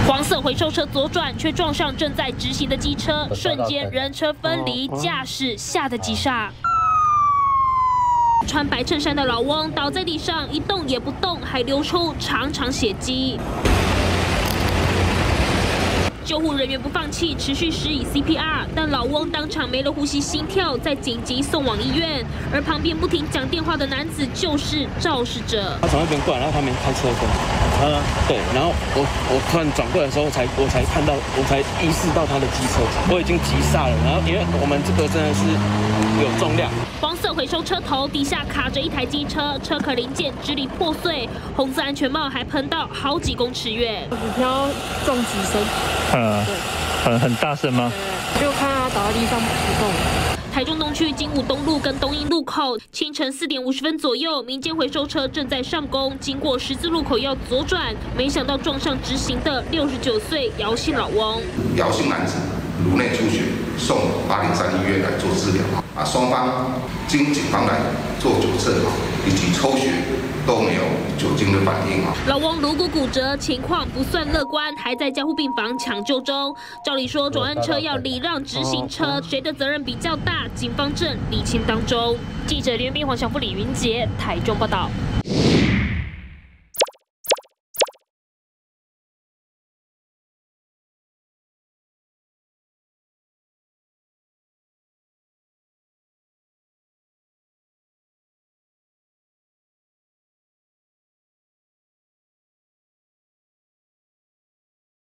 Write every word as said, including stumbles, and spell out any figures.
黄色回收车左转，却撞上正在直行的机车，瞬间人车分离，驾驶吓得急刹。 穿白衬衫的老翁倒在地上，一动也不动，还流出长长血迹。救护人员不放弃，持续施以 C P R， 但老翁当场没了呼吸、心跳，再紧急送往医院。而旁边不停讲电话的男子就是肇事者。 他从那边过来，然后他没开车过来。他对，然后我我突然转过来的时候，才我才看到，我才意识到他的机车，我已经急刹了。然后因为我们这个真的是有重量。 黄色回收车头底下卡着一台机车，车壳零件支离破碎，红色安全帽还喷到好几公尺远。 股票撞击声， 嗯，很很大声吗？ 就看他倒在地上不动。 台中东区金武东路跟东营路口，清晨四点五十分左右，民间回收车正在上工，经过十字路口要左转，没想到撞上直行的六十九岁姚姓老翁。 姚姓男子颅内出血，送八零三医院来做治疗。啊，双方经警方来做酒测以及抽血都没有酒精的反应。 老翁颅骨骨折，情况不算乐观，还在加护病房抢救中。照理说，转弯车要礼让直行车，谁的责任比较大？警方正厘清当中。记者刘斌、黄小富、李云杰，台中报道。